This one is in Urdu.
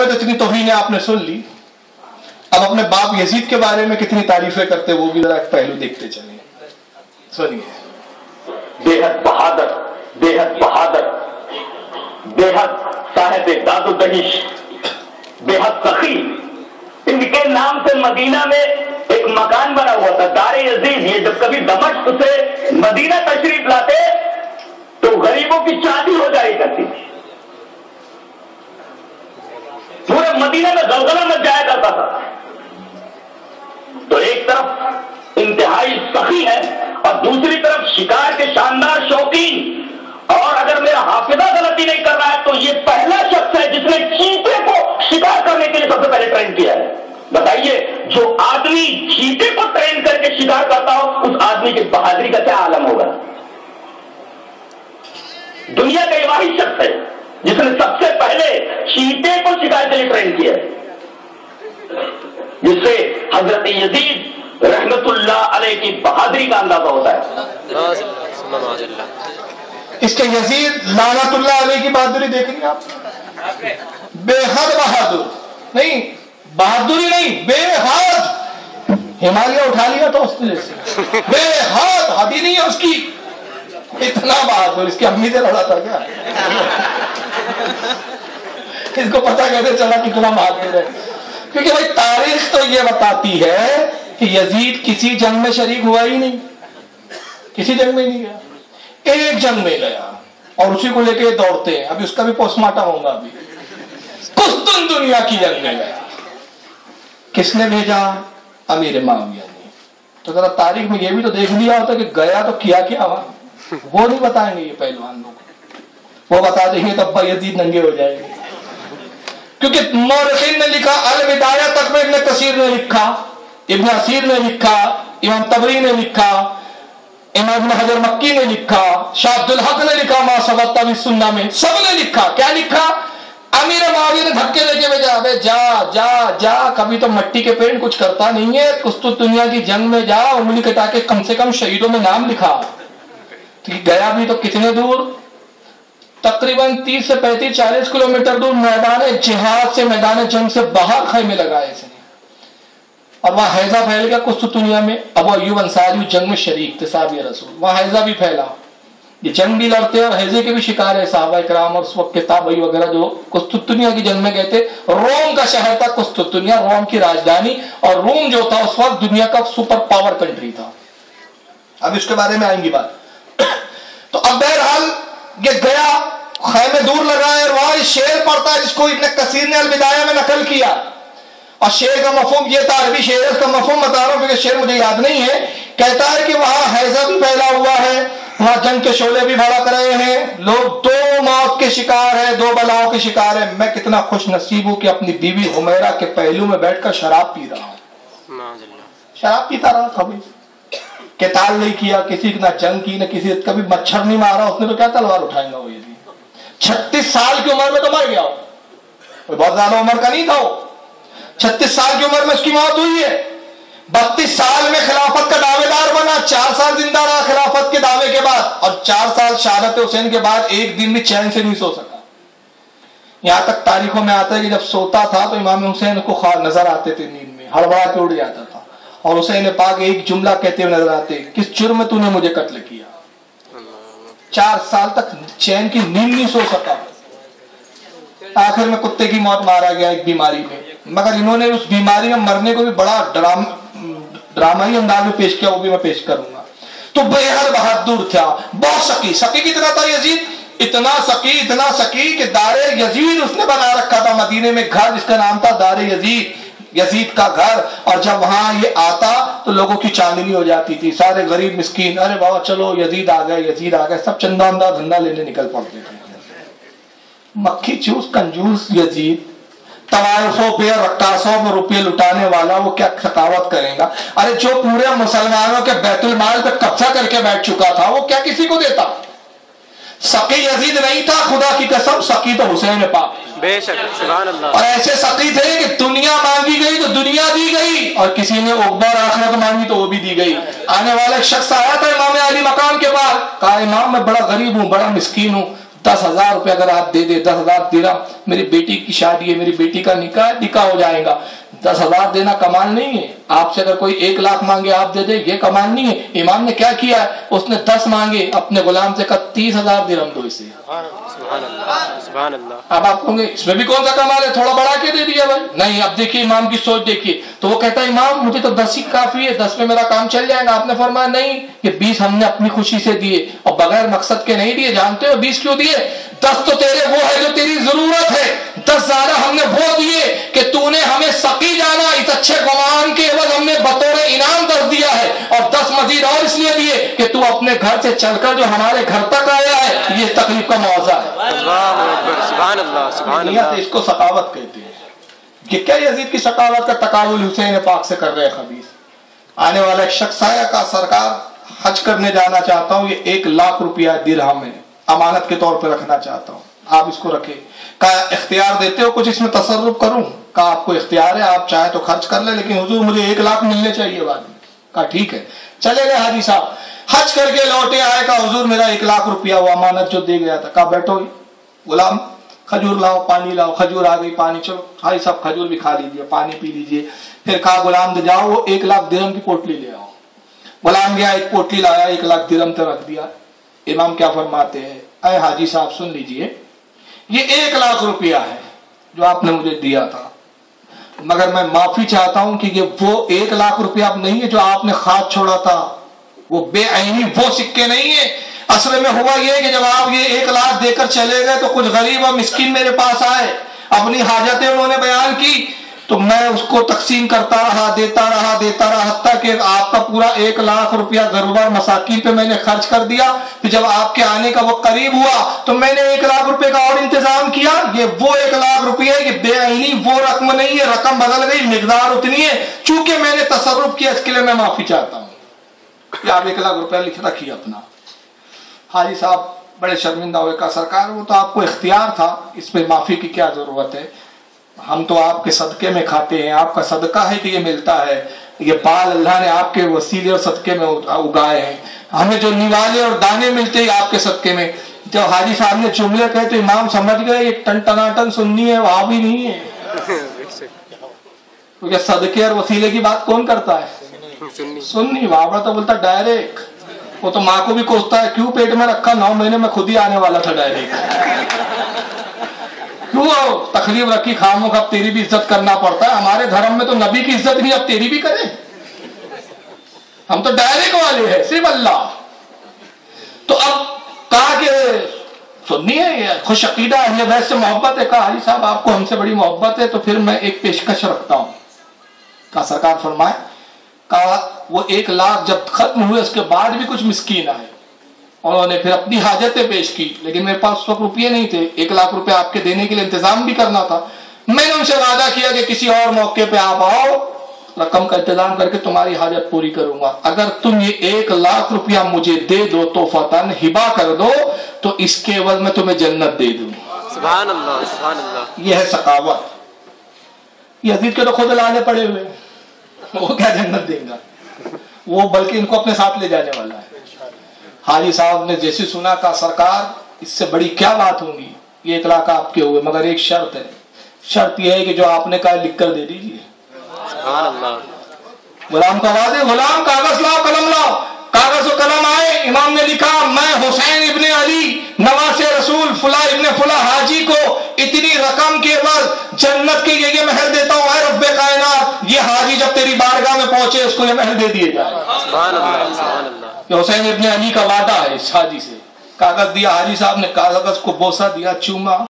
میں تو اتنی توہین آپ نے سن لی، اب اپنے باپ یزید کے بارے میں کتنی تعریفیں کرتے وہ بھی ذرا ایک پہلو دیکھتے چلیں، سنیے۔ بے حد بہادر، بے حد بہادر، بے حد صاحب داد و دہش، بے حد سخی، ان کے نام سے مدینہ میں ایک مکان بنا ہوا تھا دار یزید۔ یہ جب کبھی دمشق سے مدینہ تشریف لاتے تو غریبوں کی شادی ہو جائی کرتی تھی، پورے مدینہ میں زلزلہ مچ جایا کرتا تھا۔ تو ایک طرف انتہائی سخی ہے اور دوسری طرف شکار کے شاندار شوقین، اور اگر میرا حافظہ غلطی نہیں کر رہا ہے تو یہ پہلا شخص ہے جس نے چیتے کو شکار کرنے کے لیے سب سے پہلے ٹرین کیا ہے۔ بتائیے جو آدمی چیتے کو ٹرین کر کے شکار کرتا ہو اس آدمی کی بہادری کا کیا عالم ہوگا۔ دنیا کا یہ واحد شخص ہے جس نے سب سے پہلے چیتے کو شکار کے لیے ٹرین کیا ہے، جس سے حضرت یزید رحمت اللہ علیہ کی بہادری کا اندازہ ہوتا ہے۔ اس کے یزید لعنت اللہ علیہ کی بہادری دیکھ لی آپ، بے حد بہادر، نہیں بہادری نہیں، بے حد، ہمالیہ اٹھا لیا تو اس نے سے بے حد، حد ہی نہیں ہے اس کی، اتنا بہادر۔ اس کی امی سے لڑا تھا کیا؟ اس کو پتا کیسے چلا کتنا بہادر ہے؟ کیونکہ بھائی تاریخ تو یہ بتاتی ہے کہ یزید کسی جنگ میں شریک ہوا ہی نہیں، کسی جنگ میں نہیں گیا، ایک جنگ میں گیا اور اسی کو لے کے دوڑتے ہیں۔ ابھی اس کا بھی پوسٹ مارٹم ہوگا، ابھی قسطن دنیا کی جنگ میں گیا۔ کس نے بھیجا؟ امیر معاویہ نے۔ تو ذرا تاریخ میں یہ بھی تو دیکھ لیا ہوتا کہ گیا تو کیا کیا وہاں، وہ نہیں بتائیں گے یہ پہلوان لوگ، وہ بتا دیں گے تو ابا یزید ننگے ہو جائیں گے۔ کیونکہ مورخین نے لکھا، الوداع تک میں ابن کثیر نے لکھا، ابن اسیر نے لکھا، امام طبری نے لکھا، امام ابن حجر مکی نے لکھا، شاہ عبد الحق نے لکھا ما ثبت بالسنہ میں، سب نے لکھا۔ کیا لکھا؟ امیر معاویہ نے دھکے لے کے بھیجا، ابے جا جا جا، کبھی تو مٹی کے پینٹ کچھ کرتا نہیں ہے، قسطن دنیا کی جنگ میں جا، انگلی کٹا کے کم سے کم شہیدوں میں نام لکھا۔ گیا بھی تو کتنے دور، تقریباً 30 سے 35 40 کلومیٹر دور میدان جہاد سے، میدان جنگ سے باہر خیمے لگائے اس نے، اور وہاں حیضہ پھیل گیا قسطنطنیہ میں۔ ابو ایوب انصاری جنگ میں شریک تھے، صحابی رسول، وہاں حیضہ بھی پھیلا، یہ جنگ بھی لڑتے اور حیضے کے بھی شکار ہے صحابہ کرام، اور اس وقت کے تابعی وغیرہ جو قسطنطنیہ کی جنگ میں گئے تھے۔ روم کا شہر تھا قسطنطنیہ، روم کی راجدھانی، اور روم جو تھا اس وقت دنیا کا سپر پاور کنٹری تھا۔ اب اس کے بارے میں آئیں گی بات۔ تو اب بہرحال یہ گیا، خیمے دور لگائے، اور وہاں شعر پڑھتا ہے جس کو ابن کثیر نے الوداع میں نقل کیا، اور شعر کا مفہوم یہ تھا، عربی شعر، اس کا مفہوم بتا رہا ہوں کیونکہ شعر مجھے یاد نہیں ہے۔ کہتا ہے کہ وہاں حیضہ بھی پھیلا ہوا ہے، وہاں جنگ کے شعلے بھی بھڑک رہے ہیں، لوگ دو موت کے شکار ہیں، دو بلاؤں کے شکار ہیں۔ میں کتنا خوش نصیب ہوں کہ اپنی بیوی حمیرہ کے پہلو میں بیٹھ کر شراب پی رہا ہوں، شراب پیتا رہا، کبھی قتال نہیں کیا، کسی نہ جنگ کی، نہ کسی کبھی مچھر نہیں مارا اس نے، تو کیا تلوار اٹھائیں گا وہ؟ یہ 36 سال کی عمر میں تو مر گیا ہو، کوئی بہت زیادہ عمر کا نہیں تھا وہ، 36 سال کی عمر میں اس کی موت ہوئی ہے۔ 32 سال میں خلافت کا دعوے دار بنا، 4 سال زندہ رہا خلافت کے دعوے کے بعد، اور 4 سال شہادت حسین کے بعد ایک دن بھی چین سے نہیں سو سکا۔ یہاں تک تاریخوں میں آتا ہے کہ جب سوتا تھا تو امام حسین کو خواب نظر آتے تھے، نیند میں ہڑبڑا کے اڑ جاتا تھا، اور حسین پاک ایک جملہ کہتے ہوئے نظر آتے، کس جرم میں تو نے مجھے قتل کیا۔ 4 سال تک چین کی نیند نہیں سو سکا، آخر میں کتے کی موت مارا گیا ایک بیماری میں، مگر انہوں نے اس بیماری میں مرنے کو بھی بڑا ڈرامائی انداز میں پیش کیا، وہ بھی میں پیش کروں گا۔ تو بے حد بہادر تھا، بہت سکی، سکی کتنا تھا یزید؟ اتنا سکی کہ دار یزید اس نے بنا رکھا تھا مدینے میں گھر جس کا نام تھا دار یزید، یزید کا گھر، اور جب وہاں یہ آتا تو لوگوں کی چاندنی ہو جاتی تھی، سارے غریب مسکین، ارے بابا چلو یزید آ گئے، سب چندہ دھندا لینے نکل پڑتے تھے۔ مکھی چوس کنجوس یزید، طوائفوں پہ رقاصوں پہ روپے لٹانے والا، وہ کیا سخاوت کرے گا؟ ارے جو پورے مسلمانوں کے بیت المال پہ قبضہ کر کے بیٹھ چکا تھا وہ کیا کسی کو دیتا؟ سقی یزید نہیں تھا، خدا کی قسم، سقی تو حسین پاک، بے شک، سبحان اللہ۔ اور ایسے سقی تھے کہ دنیا مانگی گئی تو دنیا دی گئی، اور کسی نے عقبہ اور آخرت مانگی تو وہ بھی دی گئی۔ آنے والا ایک شخص آیا تھا امام علی مقام کے بعد، کہا امام میں بڑا غریب ہوں، بڑا مسکین ہوں، 10,000 रुपये अगर आप दे दे, 10,000 दिरहम, मेरी बेटी की शादी है, मेरी बेटी का निकाह हो जाएगा। 10,000 देना कमाल नहीं है। आपसे अगर कोई 1 लाख मांगे आप दे दे, ये कमाल नहीं है। इमाम ने क्या किया, उसने 10 मांगे, अपने गुलाम से कहा 30,000 दिरहम दो इसे। सुभान अल्लाह। अब आप कहोगे इसमें भी कौन सा कमाल है, थोड़ा बढ़ा के दे दिया भाई। नहीं, अब देखिए इमाम की सोच देखिए। तो वो कहता है इमाम मुझे तो 10 ही काफी है, 10 में मेरा काम चल जाएगा। आपने फरमाया नहीं, ये 20 हमने अपनी खुशी से दिए और बगैर मकसद के नहीं दिए। जानते हो 20 क्यों दिए? 10 तो तेरे वो है जो तेरी जरूरत है, 10 ज्यादा हमने वो दिए कि तूने हमें सकी जाना, इस अच्छे गुमान के एवज हमने बतौर इनाम 10 दिया है, और 10 मजीद और इसलिए दिए कि तू अपने घर से चलकर जो हमारे घर तक आया है, ये तकलीफ का मुआवजा है। सुभान अल्लाह, सुभान अल्लाह। इसको सकावत कहते हैं। कि क्या यजीद की सकावत का तकाबुल हुसैन पाक से कर रहे हैं खबीस। आने वाला एक शख्स आया का सरकार हज करने जाना चाहता हूँ, ये 1 लाख रुपया दिरहम है, अमानत के तौर पर रखना चाहता हूँ, आप इसको रखे। कहा इख्तियार देते हो कुछ इसमें तसर्रुफ करूं? कहा आपको इख्तियार है, आप चाहे तो खर्च कर ले, लेकिन हुजूर मुझे 1 लाख मिलने चाहिए बाद में। कहा ठीक है। चले गए हाजी साहब, हज करके लौटे आए, कहा हुजूर मेरा 1 लाख रुपया वो अमानत जो दे गया था। कहा बैठो गुलाम, खजूर लाओ, पानी लाओ। खजूर आ गई, पानी, चलो हाजी साहब खजूर भी खा लीजिए, पानी पी लीजिए। फिर कहा गुलाम दे जाओ वो 1 लाख दिरहम की पोटली ले आओ। गुलाम गया, एक पोटली लाया, 1 लाख दिरहम तक रख दिया। इमाम क्या फरमाते हैं, अरे हाजी साहब सुन लीजिए, ये 1 लाख रुपया है जो आपने मुझे दिया था, मगर मैं माफी चाहता हूं कि ये वो 1 लाख रुपया अब नहीं है जो आपने खाद छोड़ा था, वो बेआईनी वो सिक्के नहीं है। असल में हुआ ये कि जब आप ये 1 लाख देकर चले गए तो कुछ गरीब और मिस्किन मेरे पास आए, अपनी हाजतें उन्होंने बयान की, तो मैं उसको तकसीम करता रहा, देता रहा, हत्ता कि आपका पूरा 1 लाख रुपया गरीबा मसाकिन पे मैंने खर्च कर दिया। फिर जब आपके आने का वो करीब हुआ तो मैंने 1 लाख रुपए का और इंतजाम किया। ये वो 1 लाख रुपये, ये बेआईनी वो रकम नहीं है, रकम बदल गई, मिकदार उतनी है, चूंकि मैंने तसर्रुफ किया इसके लिए मैं माफी चाहता हूँ। आप 1 लाख रुपया लिख रखिए अपना। हाजी साहब बड़े शर्मिंदा हुए, का सरकार वो तो आपको इख्तियार था, इसमें माफी की क्या जरूरत है, हम तो आपके सदके में खाते हैं, आपका सदका है कि ये मिलता है, ये बाल अल्लाह ने आपके वसीले और सदके में उगाए हैं, हमें जो निवाले और दाने मिलते हैं आपके सदके में। जब हाजी साहब ने जुमले कहे तो इमाम समझ गए ये टन-टनाटन सुन्नी है, वहां भी नहीं है। क्योंकि सदके और वसीले की बात कौन करता है? सुन्नी। वहां तो बोलता डायरेक्ट, वो तो माँ को भी कोसता है, क्यों पेट में रखा, 9 महीने में खुद ही आने वाला था डायरेक्ट, क्यों तकलीफ रखी खामों का, अब तेरी भी इज्जत करना पड़ता है। हमारे धर्म में तो नबी की इज्जत नहीं, अब तेरी भी करें, हम तो डायरेक्ट वाले हैं, सिर्फ अल्लाह। तो अब कहा कि सुन्नी है, खुश अकीदा अहले बैत से मोहब्बत है। कहा हाजी साहब आपको हमसे बड़ी मोहब्बत है तो फिर मैं एक पेशकश रखता हूं। कहा सरकार फरमाए। कहा वो 1 लाख जब खत्म हुए उसके बाद भी कुछ मिस्कीन आए, उन्होंने फिर अपनी हाजतें पेश की, लेकिन मेरे पास 100 रुपये नहीं थे, 1 लाख रुपए आपके देने के लिए इंतजाम भी करना था। मैंने उनसे वादा किया कि किसी और मौके पे आप आओ, रकम का इंतजाम करके तुम्हारी हाजत पूरी करूंगा। अगर तुम ये 1 लाख रुपया मुझे दे दो, तोहफतन हिबा कर दो, तो इसके एवज में तुम्हें जन्नत दे दूं। सुभान अल्लाह, सुभान अल्लाह। ये है सकावत। यजीद के तो खुद लाने पड़े हुए, वो क्या जन्नत देगा, वो बल्कि इनको अपने साथ ले जाने वाला है। हाजी साहब ने जैसे सुना, का सरकार इससे बड़ी क्या बात होगी, ये 1 लाख आपके हुए, मगर एक शर्त है, शर्त यह है कि जो आपने कहा लिख कर दे दीजिए। गुलाम का वादे, गुलाम कागज लाओ कलम लाओ। कागज और कलम आए, इमाम ने लिखा मैं हुसैन इब्ने अली नवासे रसूल फुला इब्ने फुला हाजी को इतनी रकम के बाद जन्नत के ये महल देता हूँ, रब्बे कायनात, ये हाजी जब तेरी बारगाह में पहुंचे उसको ये महल दे दिए जाए। सुभान अल्लाह, सुभान अल्लाह। हुसैन इब्ने अली का वादा है इस हाजी से। कागज दिया, हाजी साहब ने कागज को बोसा दिया, चूमा।